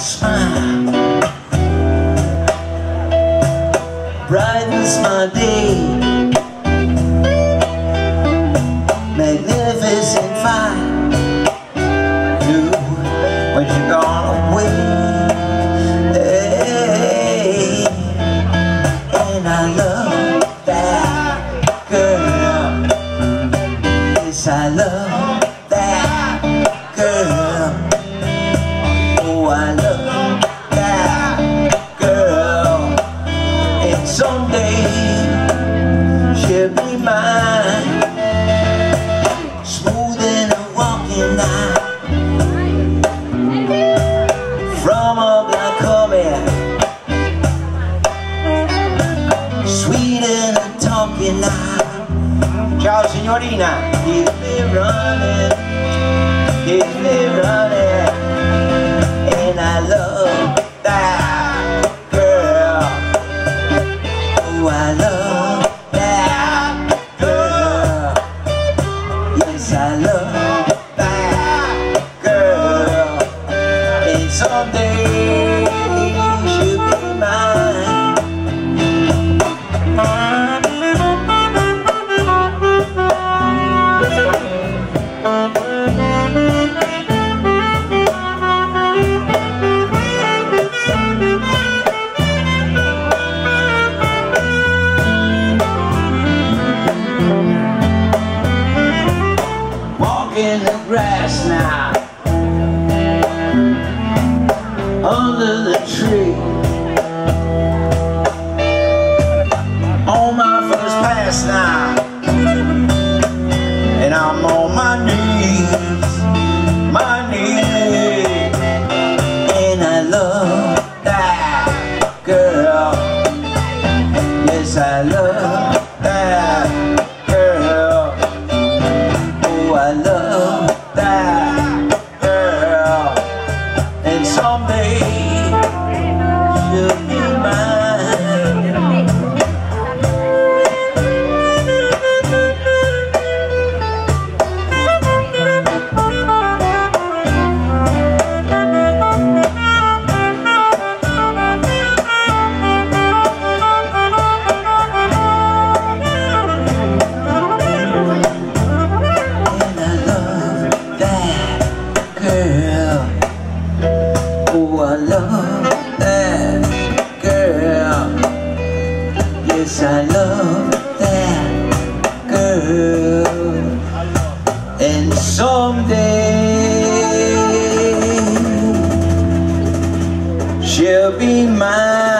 smile brightens my day. Magnificent fire, you, when you're gone away. Hey, and I love that girl. Yes, I love that girl. Oh, I love that girl. And someday she'll be mine, smooth in a walking eye, from a black comet, sweet in a talking eye. Ciao signorina, keep me running, keep me running. And I love that girl. Oh, I love that girl. Yes, I love that girl. And someday she'll be mine. In the grass now, under the tree, on my first pass now, and I'm on my knees, and I love that girl. Yes, I love that girl. Oh, I love that girl, and someday she'll be mine. Oh, I love that girl. Yes, I love that girl. And someday she'll be mine.